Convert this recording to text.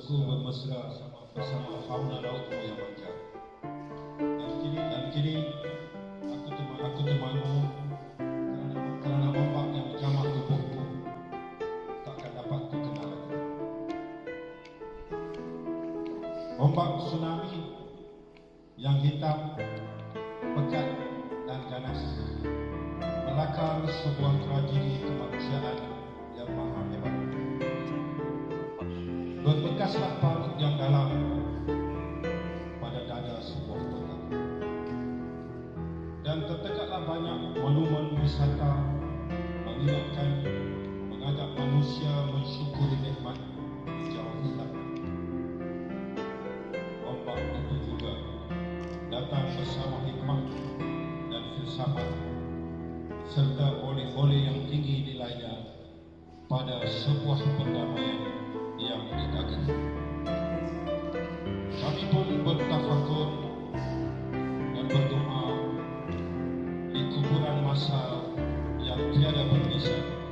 bersuku bermesra bersama fauna laut yang wajar. Dan kini aku termangu kerana ombak yang menjamah tubuhku takkan dapat ku kenal lagi. Ombak tsunami yang hitam, pekat dan ganas melakar sebuah tragedi kemanusiaan yang maha hebat. Berbekaslah parut yang dalam pada dada sebuah kota, dan tertegaklah banyak monumen wisata mengingatkan, mengajak manusia mensyukuri nikmat jauh hilang. Ombak itu juga datang bersama hikmah dan filsafat serta oleh-oleh yang tinggi nilainya pada sebuah perdamaian yang dikagumi. Kami pun bertafakur dan berdoa di kuburan masal yang tiada berpisah